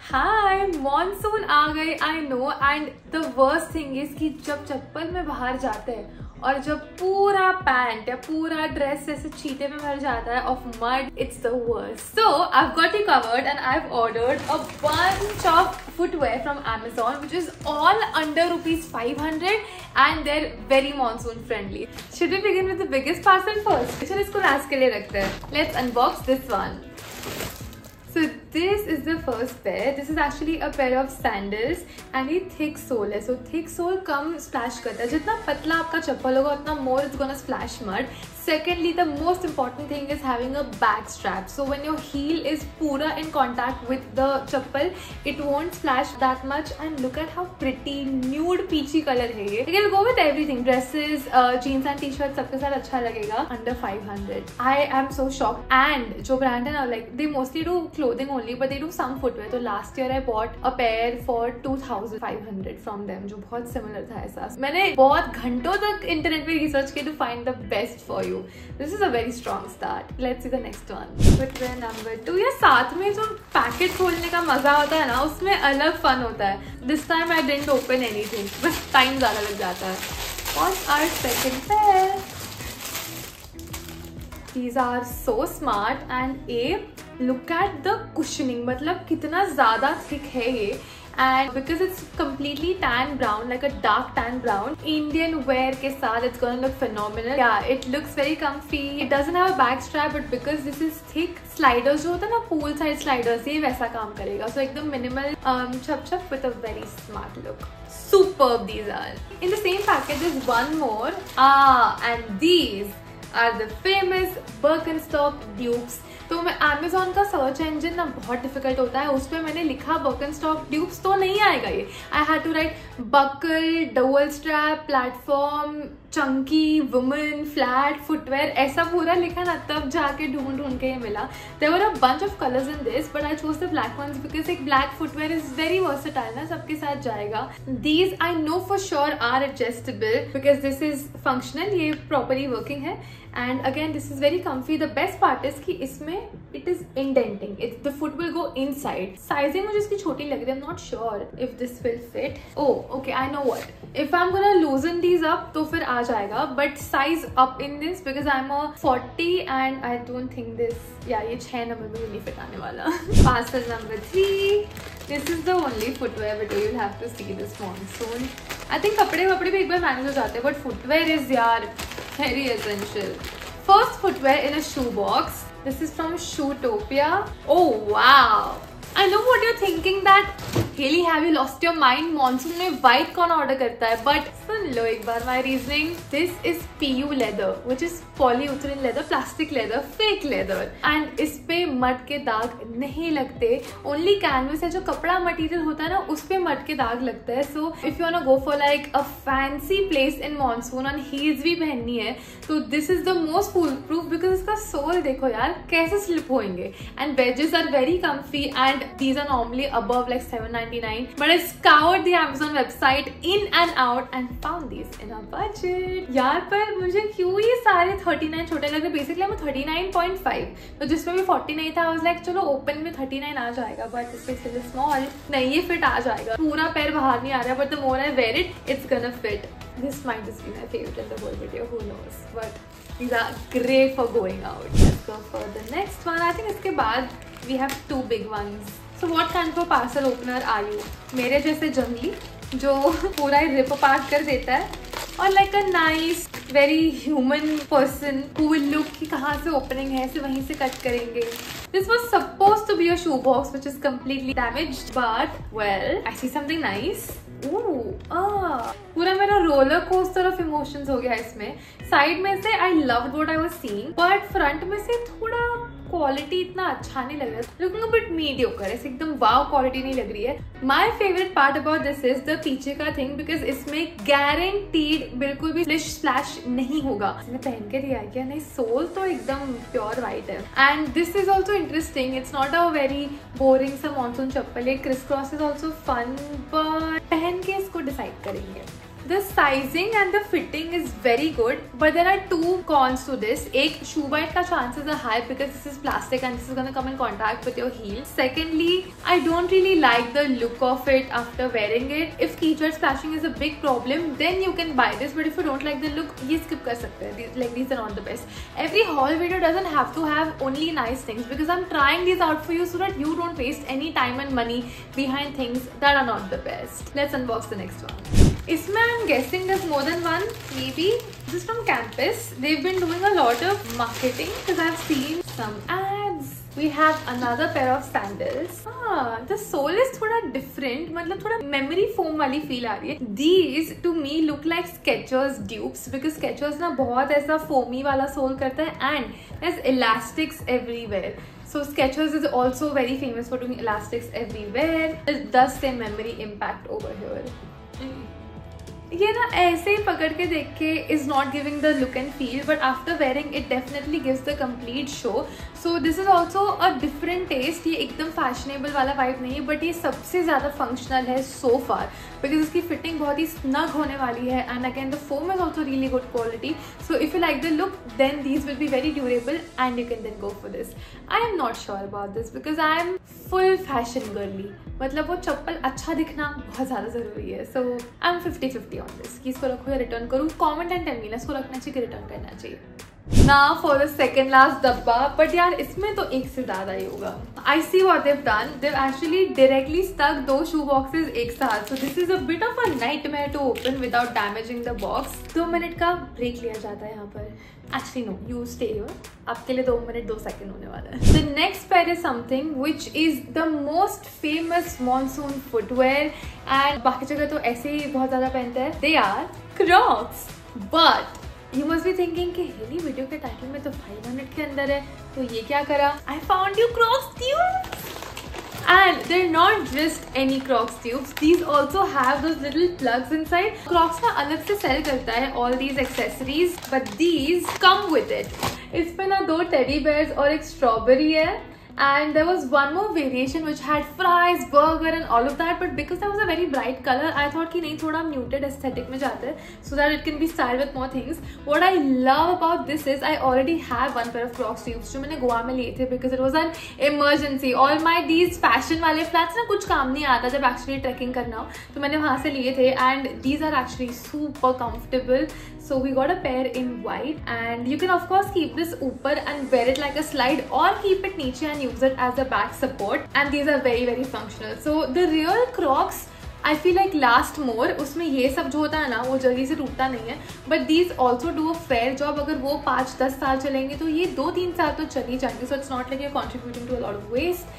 हाय monsoon आ गई I know and the worst thing is कि जब चप्पल में बाहर जाते हैं और जब पूरा पैंट या पूरा ड्रेस ऐसे छींटे में भर जाता है of mud, it's the worst. So I have got you covered and I have ordered a bunch of footwear from Amazon which is all under ₹500 and they're very monsoon friendly. Should we begin with the biggest parcel first? चलो इसको last के लिए रखते हैं. Let's unbox this one. So this is the first pair. This is actually a pair of sandals and ये thick sole है. So thick sole कम splash करता है. जितना पतला आपका चप्पल होगा उतना more it's gonna splash mud. Secondly, the most important thing is having a back strap. So when your heel is पूरा in contact with the chappal, it won't splash that much. And look at how pretty nude peachy color है ये. It will go with everything. Dresses, jeans and t-shirts सबके साथ अच्छा लगेगा. Under 500. I am so shocked. And जो brand है ना, like they mostly do clothing only, but they do some footwear. So last year I bought a pair for 2,500 from them, जो बहुत similar था ऐसा. मैंने बहुत घंटों तक इंटरनेट पे रिसर्च की to find the best for you. This is a very strong start. Let's see the next one. Footwear number 2. ये साथ में जो पैकेट खोलने का मजा होता है ना, उसमें अलग फन होता है. This time I didn't open anything. बस टाइम ज्यादा लग जाता है. What's our second pair? These are so smart and look at the cushioning. मतलब कितना ज़्यादा thick है ये. And because it's completely tan brown, like a dark tan brown, Indian wear के साथ it's gonna look phenomenal. Yeah, it looks very comfy. It doesn't have a back strap, but because this is thick, sliders जो होता है ना, pool side sliders, ये वैसा काम करेगा. So एकदम minimal chap with a very smart look. Superb these are. In the same package is one more. And these are the famous Birkenstock dupes. तो मैं Amazon का सर्च इंजन ना बहुत डिफिकल्ट होता है, उस पर मैंने लिखा Birkenstock dupes तो नहीं आएगा ये. I had to write buckle, double strap, platform, chunky, women, flat, footwear, ऐसा पूरा लिखा ना, तब जाके ढूंढ के ये मिला. There were a bunch of colours in this but I chose the black ones because एक black footwear is very versatile ना, सबके साथ जाएगा. These I know for sure are adjustable because this is functional, ये properly working है. And again this is very comfy. The best part is कि इसमें it is indenting. The foot will go inside. Sizing मुझे इसकी छोटी लग रही है. I'm not sure if this will fit. Oh, okay, I know what. If I'm gonna loosen these up तो फिर आ जाएगा. But size up in this because I'm a 40 and I don't think this. Yeah, ये 6 number में नहीं fit आने वाला. Parcel number 3. This is the only footwear video you'll have to see this monsoon. I think कपड़े भी एक बार manage हो जाते हैं, but footwear is यार very essential. First footwear in a shoe box. This is from Shoetopia. Oh wow! I know what you're thinking that Haley, have you lost your mind? Monsoon में white कौन order करता है? But सुन लो एक बार my reasoning. This is PU leather, which is polyurethane leather, plastic leather, fake leather. And इस पे mud के दाग नहीं लगते. Only canvas है जो कपड़ा material होता है ना, उस पे मड के दाग लगता है. So if you wanna go for like a fancy place in monsoon and heels भी पहननी है, तो this is the most foolproof because इसका sole देखो यार कैसे slip होएंगे. And wedges are very comfy and these are normally above like $7.99. But I scoured the Amazon website in and out and found these in a budget. यार पर मुझे क्यों ये सारे 39 छोटे लग रहे. बेसिकली मैं 39.5, तो जिसमें भी 40 नहीं था. I was like चलो ओपन में 39 आ जाएगा, but इसमें still small. नहीं, ये फिट आ जाएगा. पूरा पैर बाहर नहीं आ रहा है, but the more I wear it, it's gonna fit. This might just be my favorite in the whole video. Who knows? But these are great for going out. Let's go for the next one. I think इसके बाद we have two big ones. So what kind of a parcel opener are you? मेरे जैसे जंगली जो पूरा ही rip apart कर देता है, और like a nice very human person who will look कि कहाँ से opening है, से वहीं से cut करेंगे. This was supposed to be a shoe box which is completely damaged, but well, I see something nice. पूरा मेरा रोलर कोस्टर ऑफ इमोशंस हो गया इसमें. साइड में से I loved what I was seeing, but front में से थोड़ा क्वालिटी इतना अच्छा नहीं लग रहा है. लुकिंग अ बिट मीडियोकर, ऐसे एकदम वाव क्वालिटी नहीं लग रही है. My favourite part about this is the पीछे का थिंग बिकॉज इसमें गारंटीड बिल्कुल भी स्प्लिश स्प्लैश नहीं होगा. इसने पहन के दिया है क्या? नहीं, सोल तो एकदम प्योर वाइट है. And this is also interesting. It's not a very boring सा monsoon chappal. Criss cross is also fun, but पहन के इसको डिसाइड करेंगे. The sizing and the fitting is very good, but there are two cons to this. एक, shoe bite का chances are high because this is plastic and this is gonna come in contact with your heel. Secondly, I don't really like the look of it after wearing it. If keychain splashing is a big problem, then you can buy this. But if you don't like the look, ये skip कर सकते हैं. Like these are not the best. Every haul video doesn't have to have only nice things because I'm trying these out for you so that you don't waste any time and money behind things that are not the best. Let's unbox the next one. Isme I'm guessing there's more than one. Maybe this is from Campus. They've been doing a lot of marketing because I've seen some ads. We have another pair of sandals. The sole is थोड़ा different, मतलब थोड़ा memory foam वाली feel आ रही है. These to me look like Skechers dupes because Skechers ना बहुत ऐसा foamy वाला sole करता है and there's elastics everywhere. So Skechers is also very famous for doing elastics everywhere. It does say memory impact over here. ये ना ऐसे ही पकड़ के देख के is not giving the look and feel, but after wearing it definitely gives the complete show. So this is also a different taste. ये एकदम fashionable वाला vibe नहीं है, but ये सबसे ज़्यादा functional है so far because इसकी fitting बहुत ही snug होने वाली है and again the foam is also really good quality. So if you like the look, then these will be very durable and you can then go for this. I am not sure about this because I am full fashion girly. मतलब वो चप्पल अच्छा दिखना बहुत ज़्यादा ज़रूरी है. So I am 50-50 on this कि इसको रखूँ या रिटर्न करूँ. Comment and tell me इसको रखना चाहिए कि रिटर्न करना चाहिए. Now for the second last डब्बा, but यार इसमें तो एक से ज़्यादा ही होगा. I see what they've done. They've actually directly stuck दो shoe boxes एक साथ. So this is a bit of a nightmare to open without damaging the box. 2 minute का break लिया जाता है यहाँ पर. Actually no, you stay here. आपके लिए 2 मिनट 2 सेकंड होने वाला है. The next pair is something which is the most famous monsoon footwear and बाकी जगह तो ऐसे ही बहुत ज़्यादा पहनते हैं. They are Crocs. But You must be thinking कि हेली वीडियो के टाइटल में तो 5 मिनट के अंदर है, तो ये क्या करा? I found you Crocs tubes! And they're not just any Crocs tubes. These also have those little plugs inside. Crocs ना अलग से sell करता है all these accessories, but these come with it. इसमें ना 2 teddy bears और एक strawberry है. And there was one more variation which had fries, burger and all of that, but because that was a very bright color, I thought कि नहीं थोड़ा muted aesthetic में जाते हैं so that it can be styled with more things. What I love about this is I already have one pair of Crocs tubes जो मैंने गोवा में लिए थे because it was an emergency. All my these fashion वाले flats ना कुछ काम नहीं आता जब actually trekking करना हो, तो मैंने वहाँ से लिए थे and these are actually super comfortable. So we got a pair in white and you can of course keep this ऊपर and wear it like a slide or keep it नीचे and use it as a back support, and these are very functional. So the real Crocs I feel like last more. उसमें ये सब जो होता है ना वो जल्दी से टूटता नहीं है, but these also do a fair job. अगर वो 5-10 साल चलेंगे तो ये 2-3 साल तो चल ही जाएंगे. So it's not like you're contributing to a lot of waste.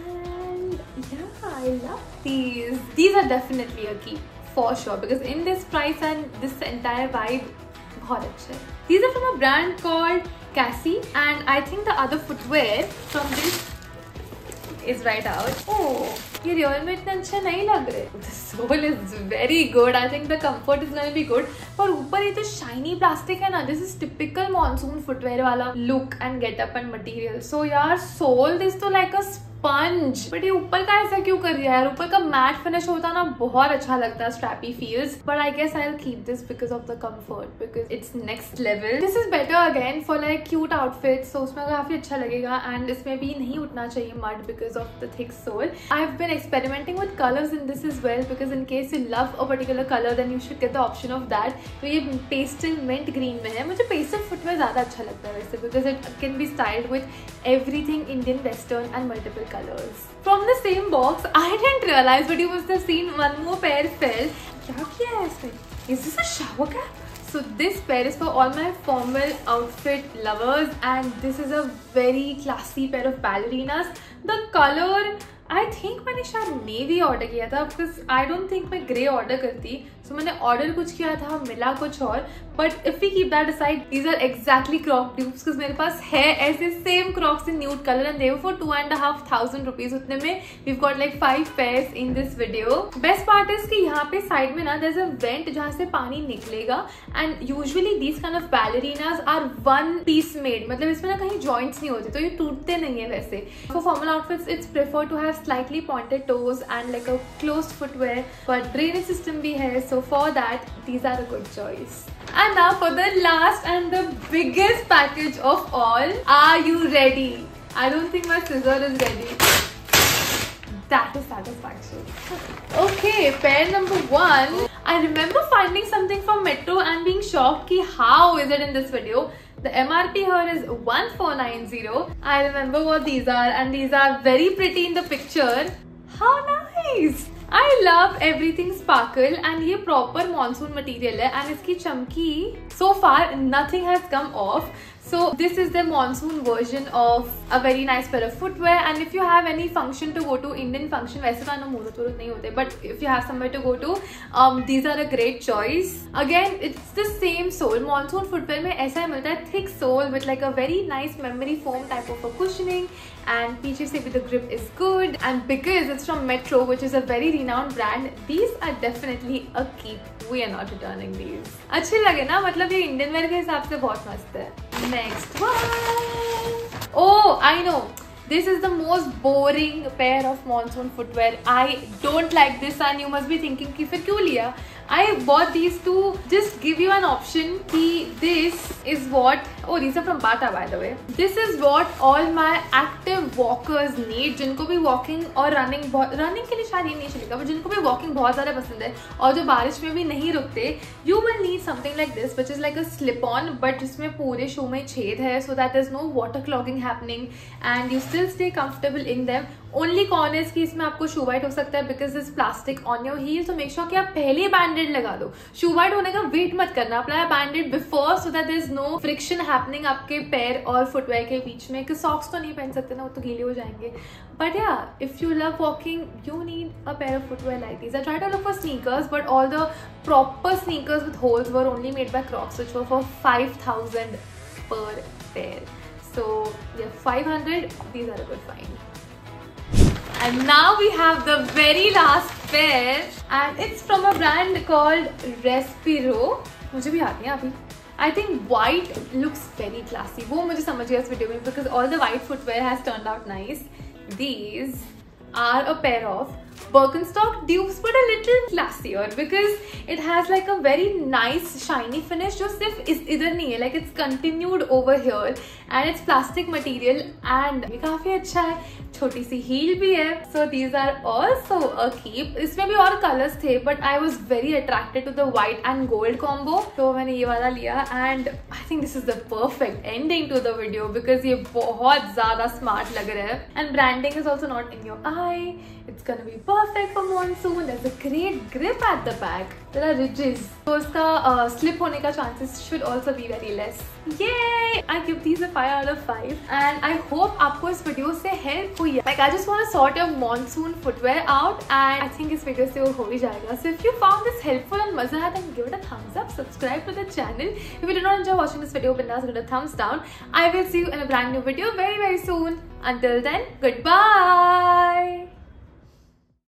And yeah, I love these. These are definitely a keep for sure because in this price and this entire vibe बहुत अच्छे. These are from a brand called Cassie and I think the other footwear from this is right out. Oh, ये real में इतने अच्छे नहीं लग रहे. The sole is very good. I think the comfort is gonna be good. और ऊपर ये तो shiny plastic है ना. This is typical monsoon footwear वाला look and getup and material. So यार sole is तो like a sponge. But ये ऊपर का ऐसा क्यों कर दिया यार? ऊपर का matte finish होता ना बहुत अच्छा लगता है, strappy feels. But I guess I'll keep this because of the comfort because it's next level. This is better again for like cute outfits. So उसमें काफी अच्छा लगेगा and इसमें भी नहीं उठना चाहिए mud because of the thick sole. I've been experimenting with colors in this as well because in case you love a particular color then you should get the option of that. तो ये pastel mint green में है. मुझे pastel footwear ज़्यादा अच्छा लगता है वैसे because it can be styled with everything Indian western and multiple colors. From the same box, I didn't realize but you must have seen one more pair fell. क्या किया है इसमें? Is this a shower cap? So this pair is for all my formal outfit lovers and this is a very classy pair of ballerinas. The color I think मैंने शायद navy order किया था because I don't think मैं grey order करती. So मैंने order कुछ किया था, मिला कुछ और. But if we keep that aside, these are exactly Croc dupes because मेरे पास है ऐसे same Crocs in nude color and they were for 2,500 rupees. उतने में we've got like 5 pairs in this video. Best part is कि यहाँ पे side में ना there's a vent जहाँ से पानी निकलेगा and usually these kind of ballerinas are one piece made. मतलब इसमें ना कहीं joints नहीं होते तो ये टूटते नहीं है वैसे. For formal outfits it's preferred to have slightly pointed toes and like a closed footwear, but drainage system bhi hai. So for that, these are a good choice. And now for the last and the biggest package of all. Are you ready? I don't think my scissor is ready. That is satisfaction. Okay, pair number 1. I remember finding something from Metro and being shocked ki how is it in this video. The MRP here is 1490. I remember what these are, and these are very pretty in the picture. How nice! I love everything sparkle, and ये proper monsoon material है, and इसकी चमकी so far nothing has come off. So this is the monsoon version of a very nice pair of footwear, and if you have any function to go to, Indian function, वैसे तो मुहूर्त वुहूर्त नहीं होते, but if you have somewhere to go to, these are a great choice. Again, it's the same sole. Monsoon footwear में ऐसा मिलता है thick sole with like a very nice memory foam type of a cushioning, and पीछे से भी the grip is good, and because it's from Metro, which is a very renowned brand, these are definitely a keep. We are not returning these. अच्छे लगे ना, मतलब ये Indian wear के हिसाब से बहुत मस्त है. Next one. Oh, I know. This is the most boring pair of monsoon footwear. I don't like this, and you must be thinking कि फिर क्यों लिया? I bought these to just give you an option कि this is what, oh these are from Bata by the way. This is what all my active walkers need, जिनको भी walking और running के लिए शायद ये नहीं चलेगा, but जिनको भी walking बहुत ज़्यादा पसंद है और जो बारिश में भी नहीं रुकते, you will need something like this, which is like a slip-on, but जिसमें पूरे शू में छेद है, so that there's no water clogging happening and you still stay comfortable in them. Only con is कि इसमें आपको शू वाइट हो सकता है because this plastic on your heel, so make sure कि आप पहले बैंडेड लगा दो. शू वाइट होने का वेट मत करना, apply band-aid before so that there is no friction happening आपके पैर और फुटवेयर के बीच में. कि सॉक्स तो नहीं पहन सकते ना, वो तो गीले हो जाएंगे. But yeah, if you love walking, you need a pair of footwear like these. I tried to look for sneakers, but all the proper sneakers with holes were only made by Crocs, which were for 5,000 per pair. So yeah, 500. These are a good find. And now we have the very last pair, and it's from a brand called Respiro. मुझे भी आती है अभी. I think white looks very classy. वो मुझे समझ गया इस वीडियो में because all the white footwear has turned out nice. These are a pair of Birkenstock dupes, but a little classier because it has like a very nice shiny finish जो सिर्फ इधर नहीं है, like it's continued over here, and it's plastic material and ये काफी अच्छा है. छोटी सी हील भी है. So these are also a keep. इसमें भी और colors थे, but I was very attracted to the white and gold combo, तो मैंने ये वाला लिया, and I think this is the perfect ending to the video because ये बहुत ज़्यादा smart लग रहा है, and branding is also not in your eye. It's gonna be perfect for monsoon. There's a great grip at the back. There are ridges, so इसका slip होने का chances should also be very less. Yay! I give these a 5 out of 5, and I hope आपको इस video से help हुई है. Like I just want to sort your monsoon footwear out, and I think इस video से वो हो ही जाएगा. So if you found this helpful and मजा आया, then give it a thumbs up. Subscribe to the channel. If you did not enjoy watching this video, bindas give it a thumbs down. I will see you in a brand new video very soon. Until then, goodbye.